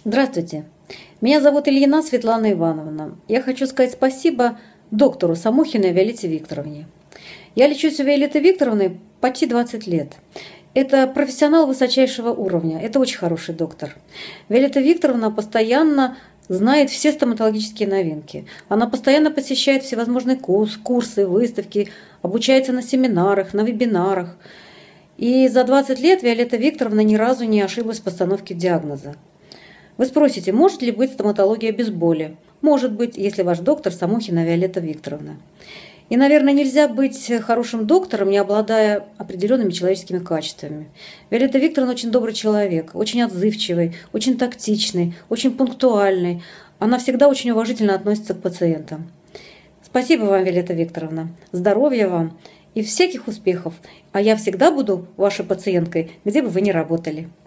Здравствуйте. Меня зовут Ильина Светлана Ивановна. Я хочу сказать спасибо доктору Самохиной Виолетте Викторовне. Я лечусь у Виолетты Викторовны почти 20 лет. Это профессионал высочайшего уровня. Это очень хороший доктор. Виолетта Викторовна постоянно знает все стоматологические новинки. Она постоянно посещает всевозможные курсы, выставки, обучается на семинарах, на вебинарах. И за 20 лет Виолетта Викторовна ни разу не ошиблась в постановке диагноза. Вы спросите, может ли быть стоматология без боли? Может быть, если ваш доктор Самохина Виолетта Викторовна. И, наверное, нельзя быть хорошим доктором, не обладая определенными человеческими качествами. Виолетта Викторовна очень добрый человек, очень отзывчивый, очень тактичный, очень пунктуальный. Она всегда очень уважительно относится к пациентам. Спасибо вам, Виолетта Викторовна. Здоровья вам и всяких успехов. А я всегда буду вашей пациенткой, где бы вы ни работали.